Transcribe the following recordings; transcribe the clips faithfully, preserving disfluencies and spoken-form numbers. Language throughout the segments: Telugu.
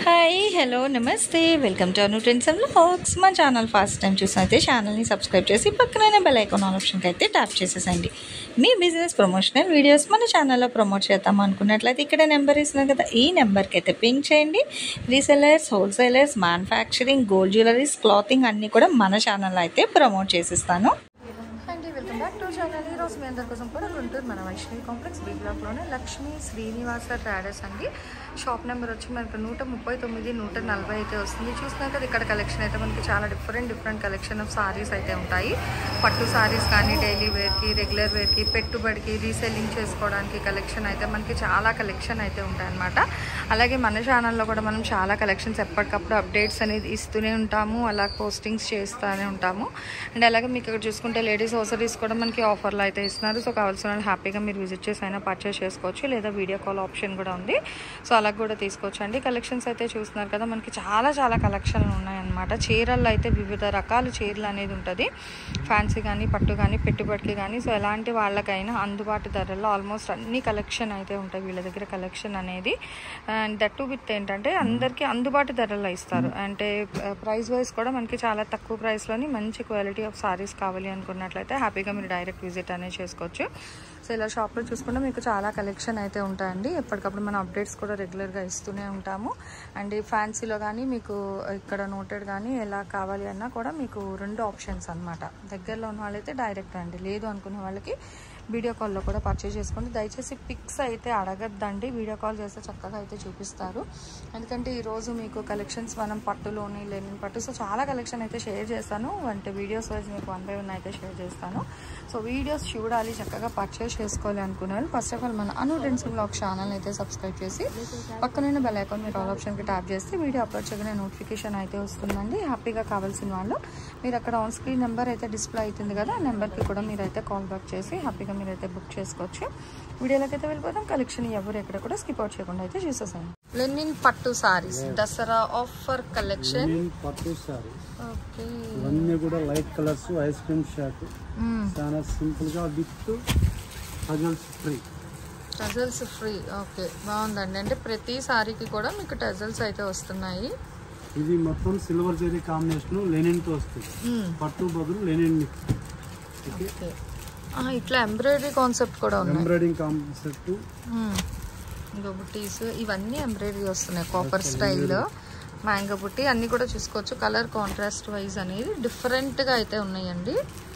హాయ్ హలో నమస్తే welcome to Anu trends and vlogs. మా ఛానల్ ఫస్ట్ టైం చూసినైతే ఛానల్ని సబ్స్క్రైబ్ చేసి పక్కనైన బెల్ ఐకాన్ ఆప్షన్కి అయితే ట్యాప్ చేసేసండి. మీ బిజినెస్ ప్రమోషనల్ వీడియోస్ మన ఛానల్లో ప్రమోట్ చేద్దాం అనుకున్నట్లయితే ఇక్కడ నెంబర్ ఇస్తున్నాం కదా, ఈ నెంబర్కి అయితే పింక్ చేయండి. Resellers, wholesalers, manufacturing, gold jewelleries, clothing అన్నీ కూడా మన ఛానల్లో అయితే ప్రమోట్ చేసిస్తాను. అండి వెల్కమ్ బ్యాక్ టు ఛానల్. ఈరోజు మీ అందరి కోసం కూడా గుంటూరు మన వైష్ణవి కాంప్లెక్స్ బీ బ్లాక్లోనే లక్ష్మీ శ్రీనివాస ట్రేడర్స్ అండి. షాప్ నెంబర్ వచ్చి మనకు నూట ముప్పై తొమ్మిది నూట నలభై అయితే వస్తుంది. చూసినాక కదా ఇక్కడ కలెక్షన్ అయితే మనకి చాలా different different collection of saris అయితే ఉంటాయి. పట్టు సారీస్ కానీ డైలీ వేర్కి, రెగ్యులర్ వేర్కి, పెట్టుబడికి, రీసెల్లింగ్ చేసుకోవడానికి కలెక్షన్ అయితే మనకి చాలా కలెక్షన్ అయితే ఉంటాయి అన్నమాట. అలాగే మన ఛానల్లో కూడా మనం చాలా కలెక్షన్స్ ఎప్పటికప్పుడు అప్డేట్స్ అనేది ఇస్తూనే ఉంటాము, అలా పోస్టింగ్స్ చేస్తూనే ఉంటాము. అండ్ అలాగే మీకు ఇక్కడ చూసుకుంటే లేడీస్ హోసరీస్ కూడా మనకి ఆఫర్లో అయితే ఇస్తున్నారు. సో కావాల్సిన వాళ్ళు హ్యాపీగా మీరు విజిట్ చేసి అయినా పర్చేస్ చేసుకోవచ్చు, లేదా వీడియో కాల్ ఆప్షన్ కూడా ఉంది. సో అలా కూడా తీసుకోవచ్చు అండి. కలెక్షన్స్ అయితే చూస్తున్నారు కదా, మనకి చాలా చాలా కలెక్షన్లు ఉన్నాయన్నమాట. చీరల్లో అయితే వివిధ రకాల చీరలు అనేది ఉంటుంది, ఫ్యాన్సీ కానీ పట్టు కానీ పెట్టుబడికి కానీ. సో ఎలాంటి వాళ్ళకైనా అందుబాటు ధరల్లో ఆల్మోస్ట్ అన్ని కలెక్షన్ అయితే ఉంటాయి వీళ్ళ దగ్గర కలెక్షన్ అనేది. అండ్ దట్ విత్ ఏంటంటే అందరికీ అందుబాటు ధరల్లో ఇస్తారు. అంటే ప్రైస్ వైజ్ కూడా మనకి చాలా తక్కువ ప్రైస్లోని మంచి క్వాలిటీ ఆఫ్ సారీస్ కావాలి అనుకున్నట్లయితే హ్యాపీగా మీరు డైరెక్ట్ విజిట్ అనేది చేసుకోవచ్చు. సో ఇలా షాప్లో చూసుకుంటే మీకు చాలా కలెక్షన్ అయితే ఉంటాయండి. ఎప్పటికప్పుడు మనం అప్డేట్స్ కూడా రెగ్యులర్గా ఇస్తూనే ఉంటాము. అండ్ ఫ్యాన్సీలో కానీ మీకు ఇక్కడ నోటెడ్ కానీ ఎలా కావాలి అన్నా కూడా మీకు రెండు ఆప్షన్స్ అనమాట. దగ్గరలో ఉన్న వాళ్ళైతే డైరెక్ట్ అండి, లేదు అనుకునే వాళ్ళకి వీడియో కాల్లో కూడా పర్చేస్ చేసుకోండి. దయచేసి పిక్స్ అయితే అడగద్దండి, వీడియో కాల్ చేస్తే చక్కగా అయితే చూపిస్తారు. ఎందుకంటే ఈరోజు మీకు కలెక్షన్స్ మనం పట్టులోని లెనిన్ పట్టు, సో చాలా కలెక్షన్ అయితే షేర్ చేస్తాను. అంటే వీడియోస్ వైజ్ మీకు వన్ బై వన్ అయితే షేర్ చేస్తాను. సో వీడియోస్ చూడాలి, చక్కగా పర్చేస్ చేసుకోవాలి అనుకున్నారు ఫస్ట్ ఆఫ్ ఆల్ మన అను ట్రెండ్స్ వ్లాగ్ ఛానల్ అయితే సబ్స్క్రైబ్ చేసి పక్కన బెల్ ఐకాన్ మీరు ఆల్ ఆప్షన్కి ట్యాప్ చేస్తే వీడియో అప్లోడ్ చేయగానే నోటిఫికేషన్ అయితే వస్తుందండి. హ్యాపీగా కావాల్సిన వాళ్ళు మీరు అక్కడ ఆన్ స్క్రీన్ నెంబర్ అయితే డిస్ప్లే అవుతుంది కదా, ఆ నెంబర్కి కూడా మీరైతే కాల్ బ్యాక్ చేసి హ్యాపీగా మీరైతే బుక్ చేసుకోవచ్చు. వీడియోలోకి అయితే వెళ్ళిపోతాం. కలెక్షన్ ఎవరు ఎక్కడ కూడా స్కిప్ అవుట్ చేయకుండా అయితే చూసేసాను. లెనిన్ పట్టు సారీస్ దసరా ఆఫర్ కలెక్షన్. పట్టు సారీస్ ఓకే, ఇవన్నీ కూడా light colours, ice cream shirt, చాలా సింపుల్ గా with tassels free. Tassels free, okay బాగుందండి. అంటే ప్రతి సారీకి కూడా మీకు టజల్స్ అయితే వస్తున్నాయి. ఇది మొత్తం సిల్వర్ జెరీ కాంబినేషన్ లెనిన్ తో వస్తుంది. పట్టు బదులు లెనిన్ మిక్స్. ఓకే, ఇట్లా ఎంబ్రాయిడరీ కాన్సెప్ట్ కూడా ఉంది. ఎంబ్రాయిడింగ్ కాన్సెప్ట్, ఇంకా బుట్టీస్ ఇవన్నీ ఎంబ్రాయిడరీ వస్తున్నాయి. కాపర్ స్టైల్, మ్యాంగో బుట్టి అన్ని కూడా చూసుకోవచ్చు. కలర్ కాంట్రాస్ట్ వైజ్ అనేది డిఫరెంట్ గా అయితే ఉన్నాయండి.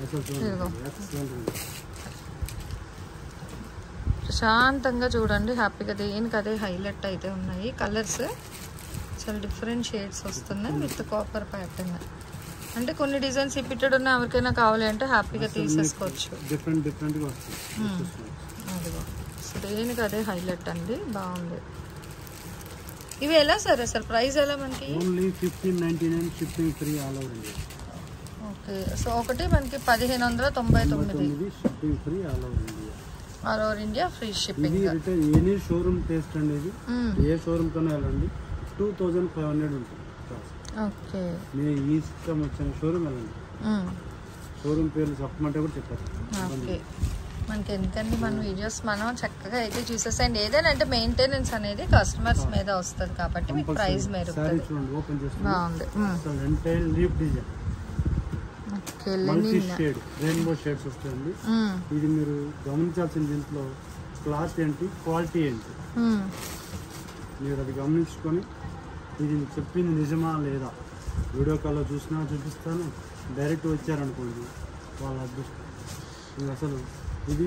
ప్రశాంతంగా చూడండి, హ్యాపీగా దేనికి అదే హైలైట్ అయితే ఉన్నాయి. కలర్స్ చాలా డిఫరెంట్ షేడ్స్ వస్తున్నాయి విత్ కాపర్ ప్యాటర్న్. అంటే కొన్ని డిజైన్స్ రిపీటెడ్ ఉన్న ఎవరికైనా కావాలి అంటే హ్యాపీగా తీసేసుకోవచ్చు. డిఫరెంట్ డిఫరెంట్ గా వస్తుంది. అదిగో సో దేనికి అదే హైలైట్ అండి, బాగుంది. ఇవి ఎలా సార్ అసలు ప్రైస్ ఎలా మనకి? Only fifteen ninety nine shipping free all over India. Okay, so ఒకటి మనకి పదిహేను వందల తొంభై తొమ్మిది shipping free all over India. All over India free shipping. ఇది రిటైల్ ఎనీ షోరూమ్ టేస్ట్ అనేది, ఏ షోరూమ్ కన్నా వెళ్ళండి టూ థౌజండ్ ఫైవ్ హండ్రెడ్ ఉంటుంది. ఓకే, మీరు ఈ ఇష్టం వచ్చిన షోరూమ్ వెళ్ళండి, షోరూమ్ పేర్లు చెప్పమంటే కూడా చెప్పారు. ఓకే, మనకి ఎందుకంటే మన వీడియోస్ మనం చక్కగా అయితే చూసేసాయండి. ఏదైనా అంటే మెయింటెనెన్స్ అనేది కస్టమర్స్ మీద వస్తుంది కాబట్టి మీకు ప్రైస్ మెరుగుతుంది. చూడండి, ఓపెన్ చేసి బాగుంది. Entire leaf design, okay, multi shade rainbow shades వస్తాయండి. ఇది మీరు గమనించాల్సిన దీంట్లో క్లాత్ ఏంటి, క్వాలిటీ ఏంటి, మీరు అది గమనించుకొని ఇది చెప్పింది నిజమా లేదా వీడియో కాల్లో చూసినా చూపిస్తాను, డైరెక్ట్ వచ్చారనుకోండి వాళ్ళ అదృష్టం. అసలు ఇది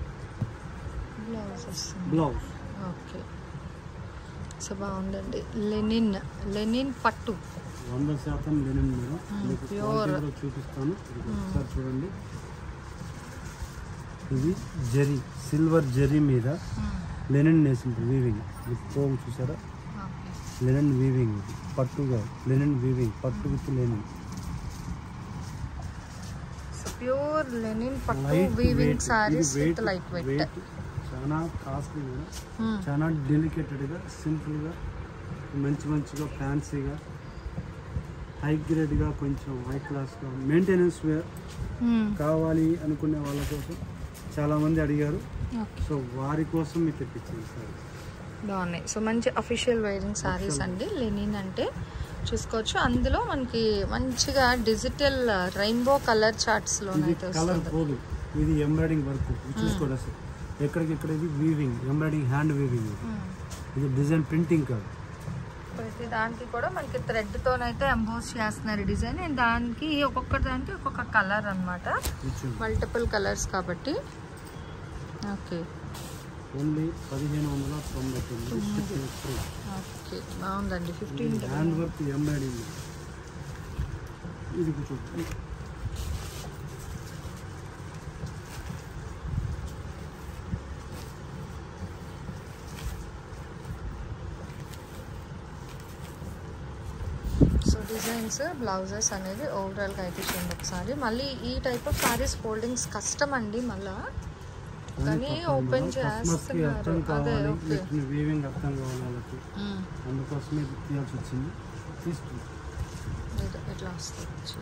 బ్లౌజ్. ఓకే, సో బాగుందండి. లెనిన్ లెనిన్ పట్టు వంద శాతం లెనిన్ మేడం. మీకు క్వాలిటీ చూపిస్తాను ఒకసారి చూడండి. ఇది జరీ, సిల్వర్ జరీ మీద లెనిన్ వేసింది వీవింగ్ విత్ పోగు, చూసారా? లెనిన్ వీవింగ్, పట్టుగా లెనిన్ వీవింగ్, పట్టు విత్ లెనిన్. ప్యూర్ లెనిన్ పట్టు weaving saris with light weight. చాలా కాస్ట్లీ మేడం, చాలా డెలికేటెడ్గా, సింపుల్గా, మంచి మంచిగా, ఫ్యాన్సీగా, హై గ్రేడ్గా, కొంచెం హై క్లాస్గా, మెయింటెనెన్స్ వేర్ కావాలి అనుకునే వాళ్ళ కోసం చాలామంది అడిగారు. సో వారి కోసం మీకు తెప్పించింది సార్. బాగున్నాయి. సో మంచి అఫీషియల్ వైరింగ్ సారీస్ అండి. లెనిన్ అంటే చూసుకోవచ్చు. అందులో మనకి మంచిగా డిజిటల్ రెయిన్బో కలర్ చార్ట్స్ లో ఇది ఎంబ్రాయిడింగ్ వర్క్ చూసుకోండి. అసలు ఎక్కడికెక్కడ ఇది వీవింగ్, ఎంబ్రాయిడింగ్, హ్యాండ్ వీవింగ్. ఇది డిజైన్ ప్రింటింగ్ కాదు. ప్రతి దానికి కూడా మనకి థ్రెడ్ తోనైతే ఎంబోస్ చేస్తున్నారు డిజైన్. అండ్ దానికి ఒక్కొక్క దానికి ఒక్కొక్క కలర్ అన్నమాట, మల్టిపుల్ కలర్స్ కాబట్టి. ఓకే ఓన్లీ పదిహేను వందల తొంభై తొమ్మిది. ఓకే బాగుందండి. Fifteen hand work embroiding. ఇది కూర్చోండి. సో డిజైన్స్, బ్లౌజెస్ అనేది ఓవరాల్గా అయితే చూడండి ఒకసారి. మళ్ళీ ఈ టైప్ ఆఫ్ సారీస్ ఫోల్డింగ్స్ కష్టం అండి మళ్ళా, కానీ ఓపెన్ చేస్తున్నారు. అదే ఓకే వీవింగ్ అర్థం కావాలి వాళ్ళకి, అందుకోసమే తీయాల్సి వచ్చింది. తీసుకుంటాం ఎట్లా వస్తుంది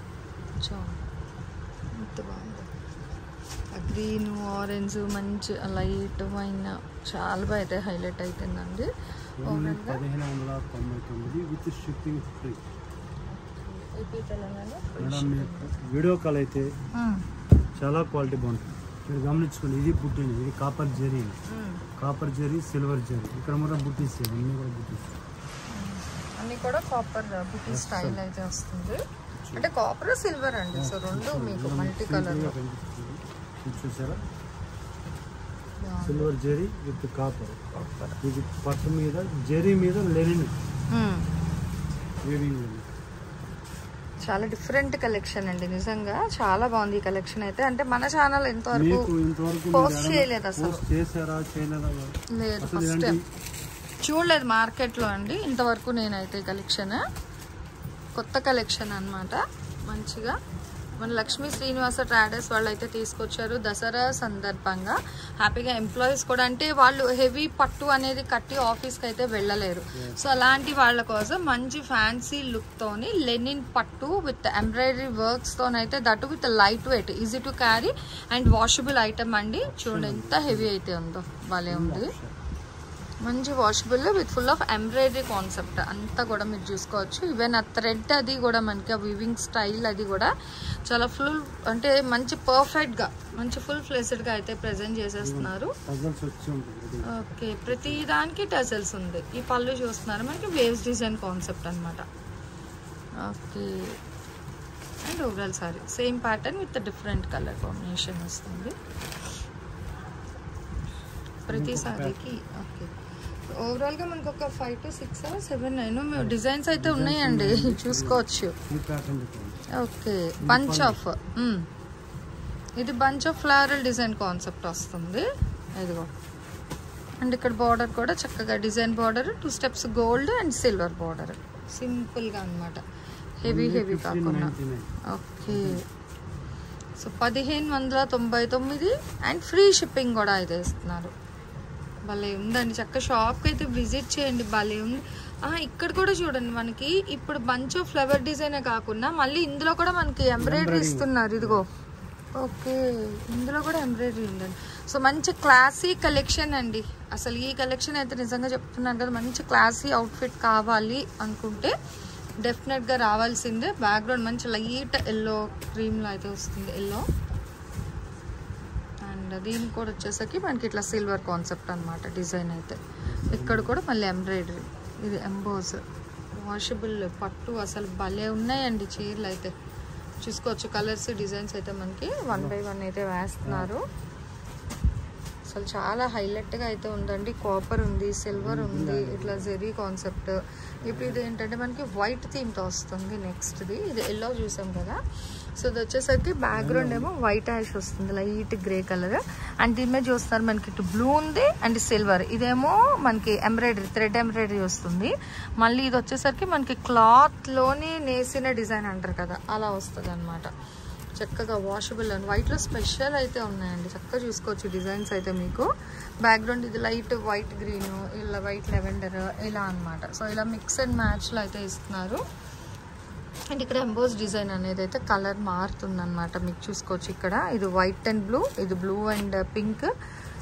ఎంత బాగుంది. గ్రీన్, ఆరెంజ్, మంచి లైట్ వైన్ చాలా బాగా అయితే హైలైట్ అవుతుందండి. పదిహేను వందల తొంభై తొమ్మిది with shipping free. AP Telangana. Madam video call అయితే చాలా క్వాలిటీ బాగుంటుంది. మీరు గమనించుకోండి. ఇది బుట్టిని, ఇది copper zari, copper zari, silver zari. ఇక్కడ మొత్తం బుట్టీస్, అన్నీ కూడా బుట్టీస్, అన్నీ కూడా కాపర్ బుట్టి స్టైల్ అయితే వస్తుంది. అంటే కాపర్ సిల్వర్ అండి. సో రెండు మీకు మల్టీ కలర్ చూసారా. Silver zari with copper. ఇది పట్టు మీద జరీ మీద లెనిన్ వీవింగ్. చాలా డిఫరెంట్ కలెక్షన్ అండి, నిజంగా చాలా బాగుంది ఈ కలెక్షన్ అయితే. అంటే మన ఛానల్ ఎంతవరకు పోస్ట్ చేయలేదు అసలు, లేదు ఫస్ట్ టైం చూడలేదు మార్కెట్లో అండి ఇంతవరకు నేనైతే. ఈ కలెక్షన్ కొత్త కలెక్షన్ అన్నమాట. మంచిగా మన లక్ష్మీ శ్రీనివాస ట్రేడర్స్ వాళ్ళు అయితే తీసుకొచ్చారు దసరా సందర్భంగా. హ్యాపీగా ఎంప్లాయీస్ కూడా, అంటే వాళ్ళు హెవీ పట్టు అనేది కట్టి ఆఫీస్కి అయితే వెళ్ళలేరు. సో అలాంటి వాళ్ళ కోసం మంచి ఫ్యాన్సీ లుక్తోని లెనిన్ పట్టు విత్ ఎంబ్రాయిడరీ వర్క్స్తోనైతే, that with light weight, easy to carry and washable item అండి. చూడండి ఎంత హెవీ అయితే ఉందో, భలే ఉంది. మంచి washable with full of embroidery concept అంతా కూడా మీరు చూసుకోవచ్చు. ఈవెన్ ఆ థ్రెడ్ అది కూడా మనకి ఆ వివింగ్ స్టైల్ అది కూడా చాలా ఫుల్, అంటే మంచి పర్ఫెక్ట్గా మంచి ఫుల్ ఫ్లెస్డ్గా అయితే ప్రజెంట్ చేసేస్తున్నారు. ఓకే ప్రతి దానికి టజల్స్ ఉంది. ఈ పళ్ళు చూస్తున్నారు మనకి వేవ్స్ డిజైన్ కాన్సెప్ట్ అనమాట. Okay and overall sari same pattern with different colour combination వస్తుంది ప్రతి సారీకి. ఓకే ఓవరాల్గా మనకు ఒక five to six seven nine designs అయితే ఉన్నాయండి, చూసుకోవచ్చు. ఓకే బంచ్ ఆఫ్, ఇది bunch of floral design concept వస్తుంది. ఇదిగో అండ్ ఇక్కడ బార్డర్ కూడా చక్కగా design border, two steps gold and silver border, సింపుల్గా అనమాట, హెవీ హెవీ కాకుండా. ఓకే సో పదిహేను వందల తొంభై తొమ్మిది అండ్ ఫ్రీ షిప్పింగ్ కూడా అయితే ఇస్తున్నారు. భలే ఉందండి, చక్క షాప్కి అయితే విజిట్ చేయండి, భలే ఉంది. ఇక్కడ కూడా చూడండి మనకి ఇప్పుడు బంచ్ ఆఫ్ ఫ్లవర్ డిజైనే కాకుండా మళ్ళీ ఇందులో కూడా మనకి ఎంబ్రాయిడరీ ఇస్తున్నారు. ఇదిగో ఓకే ఇందులో కూడా ఎంబ్రాయిడరీ ఉందండి. సో మంచి క్లాసీ కలెక్షన్ అండి. అసలు ఈ కలెక్షన్ అయితే నిజంగా చెప్తున్నాను కదా, మంచి క్లాసీ అవుట్ఫిట్ కావాలి అనుకుంటే డెఫినెట్గా రావాల్సిందే. బ్యాక్గ్రౌండ్ మంచి లైట్ ఎల్లో క్రీమ్లో అయితే వస్తుంది, ఎల్లో. అండ్ దీనికి కూడా వచ్చేసరికి మనకి ఇట్లా సిల్వర్ కాన్సెప్ట్ అనమాట డిజైన్ అయితే. ఇక్కడ కూడా మళ్ళీ ఎంబ్రాయిడరీ, ఇది ఎంబోస్ వాషబుల్ పట్టు. అసలు భలే ఉన్నాయండి చీరలు అయితే, చూసుకోవచ్చు. కలర్స్ డిజైన్స్ అయితే మనకి వన్ బై వన్ అయితే వేస్తున్నారు. అసలు చాలా హైలైట్గా అయితే ఉందండి. కాపర్ ఉంది, సిల్వర్ ఉంది, ఇట్లా జెరీ కాన్సెప్ట్. ఇప్పుడు ఇది ఏంటంటే మనకి వైట్ థీమ్తో వస్తుంది. నెక్స్ట్ది ఇది ఎల్లో చూసాం కదా, సో ఇది వచ్చేసరికి బ్యాక్గ్రౌండ్ ఏమో వైట్ యాష్ వస్తుంది, లైట్ గ్రే కలర్. అండ్ దీని మీద చూస్తారు మనకి ఇటు బ్లూ ఉంది అండ్ సిల్వర్. ఇదేమో మనకి ఎంబ్రాయిడరీ, థ్రెడ్ ఎంబ్రాయిడరీ వస్తుంది. మళ్ళీ ఇది వచ్చేసరికి మనకి క్లాత్లోని నేసిన డిజైన్ అంటారు కదా, అలా వస్తుంది అనమాట. చక్కగా వాషబుల్ అండ్ వైట్లో స్పెషల్ అయితే ఉన్నాయండి, చక్కగా చూసుకోవచ్చు డిజైన్స్ అయితే మీకు. బ్యాక్గ్రౌండ్ ఇది లైట్ వైట్ గ్రీన్, ఇలా వైట్ లెవెండర్, ఇలా అనమాట. సో ఇలా మిక్స్ అండ్ మ్యాచ్లో అయితే ఇస్తున్నారు. అండ్ ఇక్కడ ఎంబోస్ డిజైన్ అనేది అయితే కలర్ మారుతుంది అనమాట, మీకు చూసుకోవచ్చు. ఇక్కడ ఇది వైట్ అండ్ బ్లూ, ఇది బ్లూ అండ్ పింక్,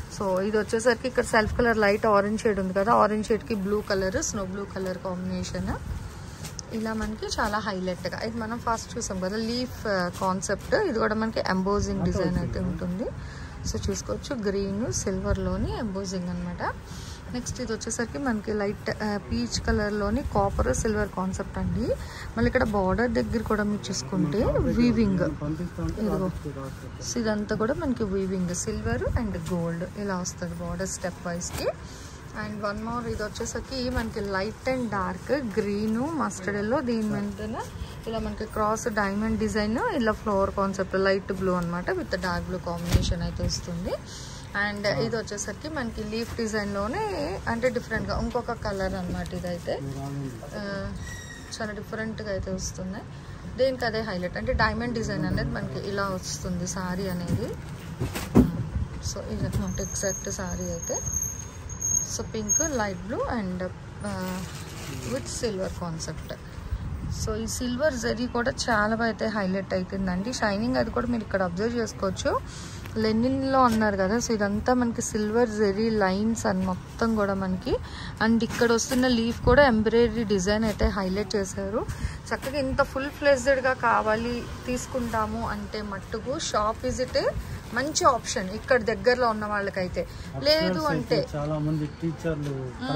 సో ఇది వచ్చేసరికి ఇక్కడ self colour light orange shade ఉంది కదా, ఆరెంజ్ షేడ్కి blue colour, snow blue colour combination. ఇలా మనకి చాలా హైలైట్గా, ఇది మనం ఫస్ట్ చూసాం కదా లీఫ్ కాన్సెప్ట్, ఇది కూడా మనకి ఎంబోజింగ్ డిజైన్ అయితే ఉంటుంది. సో చూసుకోవచ్చు గ్రీన్ సిల్వర్లోని ఎంబోజింగ్ అనమాట. నెక్స్ట్ ఇది వచ్చేసరికి మనకి లైట్ పీచ్ కలర్లోని కాపర్ సిల్వర్ కాన్సెప్ట్ అండి. మళ్ళీ ఇక్కడ బార్డర్ దగ్గర కూడా మీరు చూసుకుంటే వీవింగ్, ఇదిగో ఇదంతా కూడా మనకి వీవింగ్ సిల్వర్ అండ్ గోల్డ్ ఇలా వస్తుంది బార్డర్ స్టెప్ వైజ్కి. అండ్ వన్ మోర్ ఇది వచ్చేసరికి మనకి light and dark green mustard yellow, దీని మీద ఇలా మనకి క్రాస్ డైమండ్ డిజైన్, ఇలా ఫ్లవర్ కాన్సెప్ట్ లైట్ బ్లూ అనమాట విత్ డార్క్ బ్లూ కాంబినేషన్ అయితే వస్తుంది. అండ్ ఇది వచ్చేసరికి మనకి లీఫ్ డిజైన్లోనే అంటే డిఫరెంట్గా ఇంకొక కలర్ అనమాట, ఇదైతే చాలా డిఫరెంట్గా అయితే వస్తుంది. దీనికి అదే హైలైట్ అంటే డైమండ్ డిజైన్ అనేది మనకి ఇలా వస్తుంది సారీ అనేది. సో ఇది అనమాట ఎగ్జాక్ట్ సారీ అయితే. So pink light blue and with silver concept. So ఈ సిల్వర్ జరీ కూడా చాలా అయితే హైలైట్ అవుతుందండి, షైనింగ్ అది కూడా మీరు ఇక్కడ అబ్జర్వ్ చేసుకోవచ్చు. లెనిన్లో అన్నారు కదా, సో ఇదంతా మనకి సిల్వర్ జెరీ లైన్స్ అని మొత్తం కూడా మనకి. అండ్ ఇక్కడ వస్తున్న లీఫ్ కూడా ఎంబ్రాయిడరీ డిజైన్ అయితే హైలైట్ చేశారు. చక్కగా ఇంత ఫుల్ ఫ్లెజ్డ్గా కావాలి తీసుకుంటాము అంటే మట్టుకు షాప్ విజిట్ మంచి ఆప్షన్ ఇక్కడ దగ్గరలో ఉన్న వాళ్ళకైతే. లేదు అంటే చాలా మంది టీచర్లు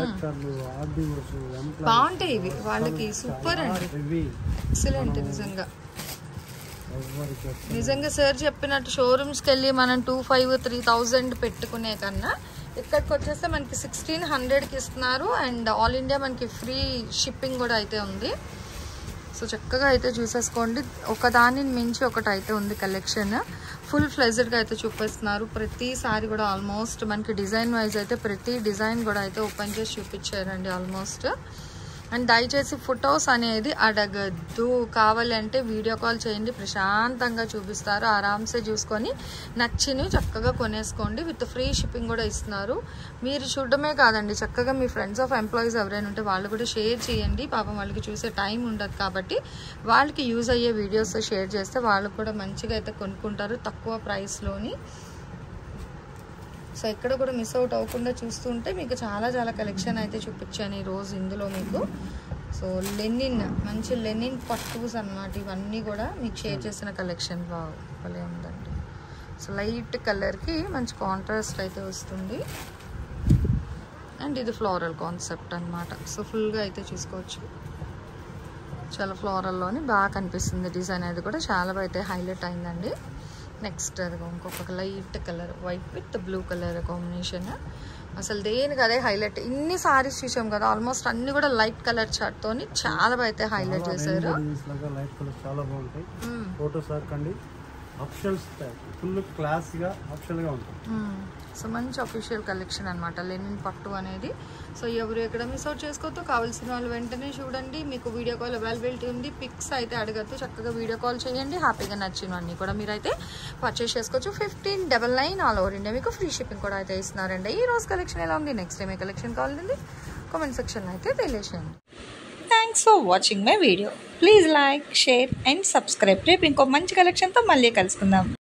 బాగుంటాయి ఇవి వాళ్ళకి, సూపర్ అండి, ఎక్సలెంట్ నిజంగా. నిజంగా సార్ చెప్పినట్టు షోరూమ్స్కి వెళ్ళి మనం టూ ఫైవ్ త్రీ థౌజండ్ పెట్టుకునే కన్నా ఇక్కడికి వచ్చేస్తే మనకి సిక్స్టీన్ హండ్రెడ్కి ఇస్తున్నారు. అండ్ ఆల్ ఇండియా మనకి ఫ్రీ షిప్పింగ్ కూడా అయితే ఉంది. సో చక్కగా అయితే చూసేసుకోండి, ఒకదానిని మించి ఒకటి అయితే ఉంది కలెక్షన్. ఫుల్ ఫ్లెజ్డ్గా అయితే చూపిస్తున్నారు ప్రతిసారి కూడా. ఆల్మోస్ట్ మనకి డిజైన్ వైజ్ అయితే ప్రతి డిజైన్ కూడా అయితే ఓపెన్ చేసి చూపించారండి ఆల్మోస్ట్. అండ్ దయచేసి ఫొటోస్ అనేది అడగద్దు, కావాలి అంటే వీడియో కాల్ చేయండి, ప్రశాంతంగా చూపిస్తారు, ఆరామ్సే చూసుకొని నచ్చిని చక్కగా కొనేసుకోండి. విత్ ఫ్రీ షిప్పింగ్ కూడా ఇస్తున్నారు. మీరు చూడడమే కాదండి, చక్కగా మీ ఫ్రెండ్స్ ఆఫ్ ఎంప్లాయీస్ ఎవరైనా ఉంటే వాళ్ళు కూడా షేర్ చేయండి. పాపం వాళ్ళకి చూసే టైం ఉండదు కాబట్టి వాళ్ళకి యూజ్ అయ్యే వీడియోస్ షేర్ చేస్తే వాళ్ళు కూడా మంచిగా అయితే కొనుక్కుంటారు తక్కువ ప్రైస్లోని. సో ఎక్కడ కూడా మిస్ అవుట్ అవ్వకుండా చూస్తుంటే మీకు చాలా చాలా కలెక్షన్ అయితే చూపించాను ఈరోజు ఇందులో మీకు. సో లెనిన్ మంచి లెనిన్ పట్టుస్ అన్నమాట, ఇవన్నీ కూడా మీకు షేర్ చేసిన కలెక్షన్ బాగా ఉందండి. సో లైట్ కలర్కి మంచి కాంట్రాస్ట్ అయితే వస్తుంది. అండ్ ఇది ఫ్లోరల్ కాన్సెప్ట్ అనమాట. సో ఫుల్గా అయితే చూసుకోవచ్చు, చాలా ఫ్లోరల్లోని బాగా కనిపిస్తుంది డిజైన్ అనేది కూడా చాలా అయితే హైలైట్ అయిందండి. నెక్స్ట్ అది ఇంకొక light colour white with blue colour combination, అసలు దేనికి అదే హైలైట్. ఇన్ని సారీస్ చూసాం కదా ఆల్మోస్ట్ అన్ని కూడా లైట్ కలర్ చార్ట్ తోని చాలా అయితే హైలైట్ చేశారు. లైట్ కలర్ చాలా బాగుంటాయి. ఫోటోస్ ఆకండి, ఆప్షన్స్ ఫుల్ క్లాస్ గా ఆప్షన్ గా ఉంటుంది. సో మంచి అఫీషియల్ కలెక్షన్ అనమాట లెనిన్ పట్టు అనేది. సో ఎవరు ఎక్కడ మిస్ అవుట్ చేసుకోవద్దు, కావాల్సిన వాళ్ళు వెంటనే చూడండి. మీకు వీడియో కాల్ అవైలబిలిటీ ఉంది, పిక్స్ అయితే అడగద్దు, చక్కగా వీడియో కాల్ చేయండి. హ్యాపీగా నచ్చినవన్నీ కూడా మీరైతే పర్చేస్ చేసుకోవచ్చు. Fifteen double nine all over India మీకు ఫ్రీ షిప్పింగ్ కూడా అయితే ఇస్తున్నారండి. ఈ రోజు కలెక్షన్ ఎలా ఉంది, నెక్స్ట్ టైం ఏ కలెక్షన్ కావాలండి కామెంట్ సెక్షన్లో అయితే తెలియజేయండి. Thanks for watching my video. Please like, share and subscribe. రేపు ఇంకో మంచి కలెక్షన్తో మళ్ళీ కలుసుకుందాం.